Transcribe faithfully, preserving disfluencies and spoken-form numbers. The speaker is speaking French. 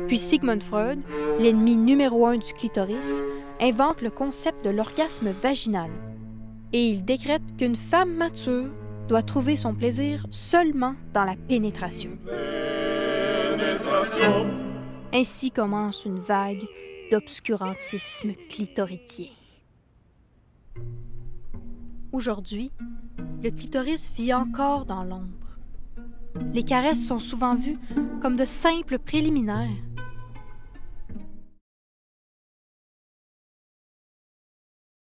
Puis Sigmund Freud, l'ennemi numéro un du clitoris, invente le concept de l'orgasme vaginal. Et il décrète qu'une femme mature doit trouver son plaisir seulement dans la pénétration. Pénétration. Ainsi commence une vague d'obscurantisme clitoridien. Aujourd'hui, le clitoris vit encore dans l'ombre. Les caresses sont souvent vues comme de simples préliminaires,